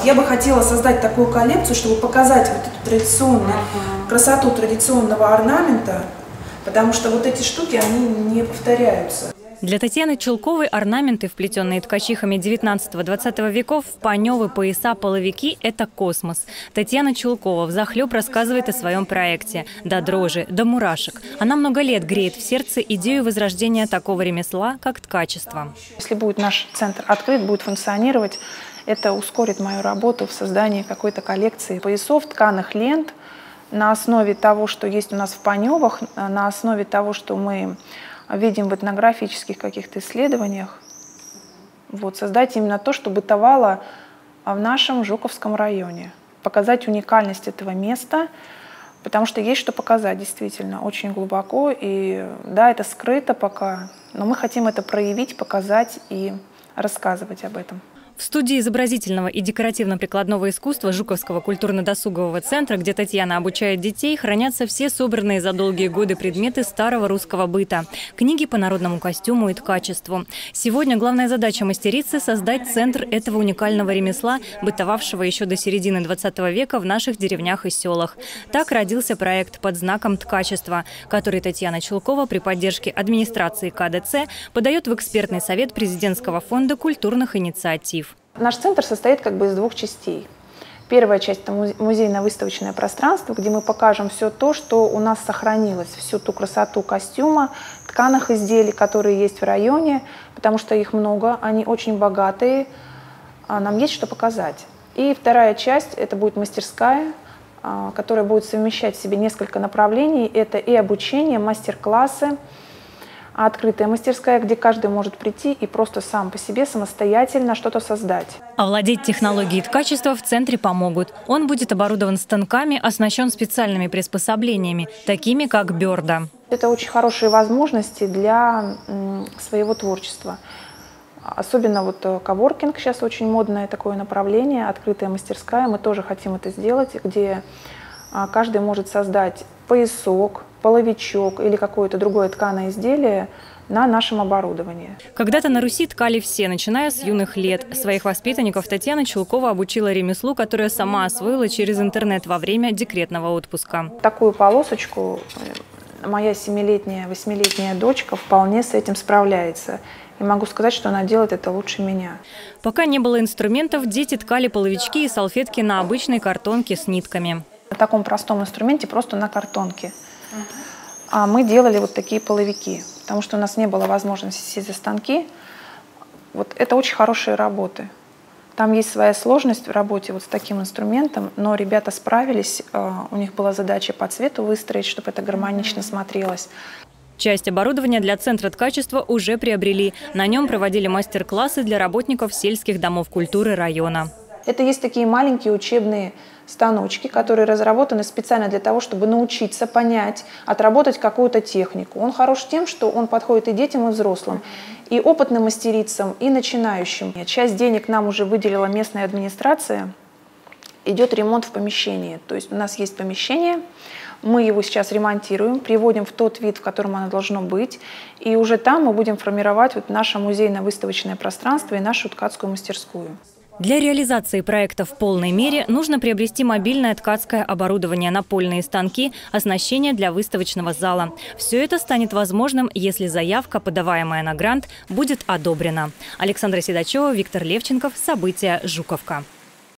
Я бы хотела создать такую коллекцию, чтобы показать вот эту традиционную красоту традиционного орнамента, потому что вот эти штуки, они не повторяются. Для Татьяны Чулковой орнаменты, вплетенные ткачихами 19-20 веков, паневы, пояса, половики – это космос. Татьяна Чулкова взахлеб рассказывает о своем проекте. До дрожи, до мурашек. Она много лет греет в сердце идею возрождения такого ремесла, как ткачество. Если будет наш центр открыт, будет функционировать, это ускорит мою работу в создании какой-то коллекции поясов, тканых лент на основе того, что есть у нас в паневах, на основе того, что мы видим в этнографических каких-то исследованиях. Вот, создать именно то, что бытовало в нашем Жуковском районе. Показать уникальность этого места, потому что есть что показать действительно очень глубоко. И да, это скрыто пока, но мы хотим это проявить, показать и рассказывать об этом. В студии изобразительного и декоративно-прикладного искусства Жуковского культурно-досугового центра, где Татьяна обучает детей, хранятся все собранные за долгие годы предметы старого русского быта. Книги по народному костюму и ткачеству. Сегодня главная задача мастерицы – создать центр этого уникального ремесла, бытовавшего еще до середины 20 века в наших деревнях и селах. Так родился проект «Под знаком ткачества», который Татьяна Чулкова при поддержке администрации КДЦ подает в экспертный совет президентского фонда культурных инициатив. Наш центр состоит как бы из двух частей. Первая часть – это музейно-выставочное пространство, где мы покажем все то, что у нас сохранилось, всю ту красоту костюма, тканых изделий, которые есть в районе, потому что их много, они очень богатые, нам есть что показать. И вторая часть – это будет мастерская, которая будет совмещать в себе несколько направлений. Это и обучение, мастер-классы, открытая мастерская, где каждый может прийти и просто сам по себе самостоятельно что-то создать. Овладеть технологией ткачества в центре помогут. Он будет оборудован станками, оснащен специальными приспособлениями, такими как берда. Это очень хорошие возможности для своего творчества. Особенно вот коворкинг сейчас очень модное такое направление, открытая мастерская. Мы тоже хотим это сделать, где каждый может создать поясок, половичок или какое-то другое тканое изделие на нашем оборудовании. Когда-то на Руси ткали все, начиная с юных лет. Своих воспитанников Татьяна Чулкова обучила ремеслу, которое сама освоила через интернет во время декретного отпуска. Такую полосочку моя 7-летняя, 8-летняя дочка вполне с этим справляется. И могу сказать, что она делает это лучше меня. Пока не было инструментов, дети ткали половички и салфетки на обычной картонке с нитками. На таком простом инструменте, просто на картонке. А мы делали вот такие половики, потому что у нас не было возможности сесть за станки. Вот это очень хорошие работы. Там есть своя сложность в работе вот с таким инструментом, но ребята справились, у них была задача по цвету выстроить, чтобы это гармонично смотрелось. Часть оборудования для центра ткачества уже приобрели. На нем проводили мастер-классы для работников сельских домов культуры района. Это есть такие маленькие учебные станочки, которые разработаны специально для того, чтобы научиться понять, отработать какую-то технику. Он хорош тем, что он подходит и детям, и взрослым, и опытным мастерицам, и начинающим. Часть денег нам уже выделила местная администрация. Идет ремонт в помещении. То есть у нас есть помещение, мы его сейчас ремонтируем, приводим в тот вид, в котором оно должно быть. И уже там мы будем формировать вот наше музейно-выставочное пространство и нашу ткацкую мастерскую. Для реализации проекта в полной мере нужно приобрести мобильное ткацкое оборудование, напольные станки, оснащение для выставочного зала. Все это станет возможным, если заявка, подаваемая на грант, будет одобрена. Александра Седачева, Виктор Левченков. События. Жуковка.